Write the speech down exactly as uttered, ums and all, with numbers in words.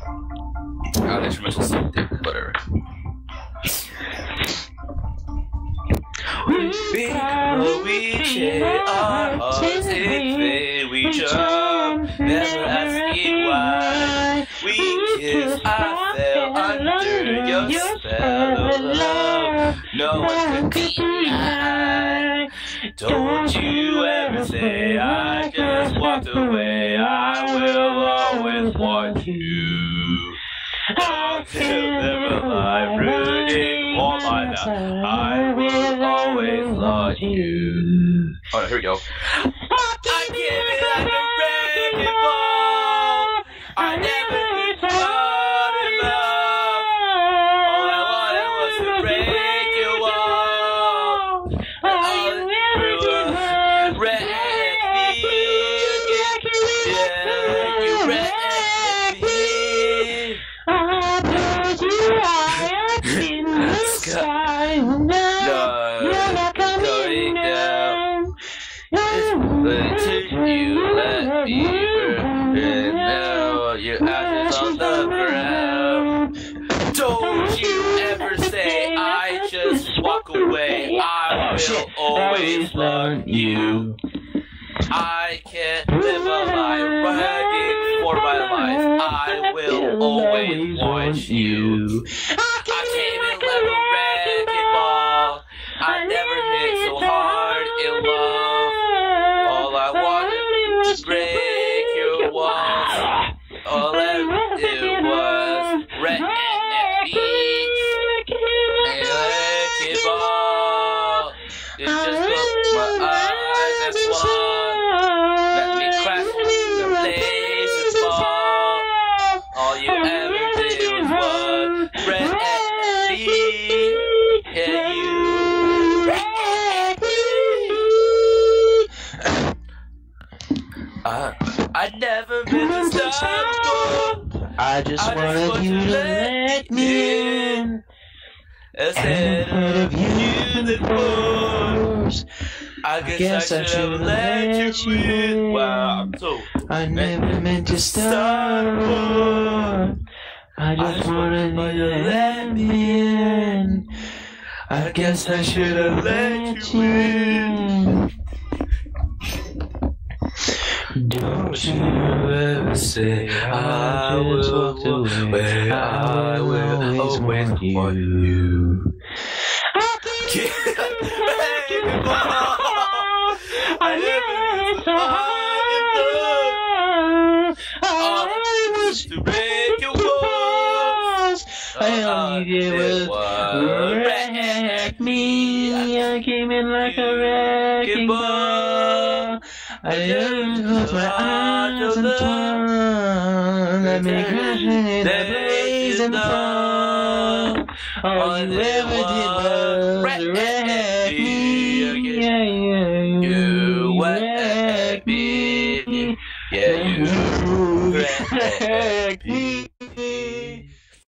Oh, instrumental song, dude. Whatever. We think, but we share our hearts in vain. We jump, never asking why. We kiss, I fell under your spell of love. No one could deny. Don't you ever say I just walked away. I will always want you. Until never I'm rooting all my life. I will always love you. Oh, here we go. I give it like a wrecking ball. I never been fall in love. All I wanted was to break your walls. All you was wreck me. Yeah, you wrecked me. I told you I had seen the sky. No, you're not coming down. But you let me burn, and now your ashes on the ground. Don't you ever say I just walk away. I will always love you. I can't live a life begging for my life. I will always want you. I came in like a wrecking ball. I never hit so hard in love. All I wanted was to break your walls. All I did was wreck me. And wrecking ball. It just broke my eyes and swung. Let me crash the blaze and fall. All you ever did was what? Wreck me. Yeah, you wreck me. I, I never meant to stop. I just I wanted just want you to to let let me in. instead of you the force. I guess, Guess I should have let you in. Wow, I'm so I never meant to start. I just wanted you to let me in. I guess I should have let you in. Don't you ever say I just walked away. I will always want you. I never fall in love. All I was to break your walls. All you did was wreck me. I came in like a wrecking ball. I just closed my eyes and turned. Let me crash in the blaze and fall. All you ever did was wreck me. Yeah, yeah, yeah.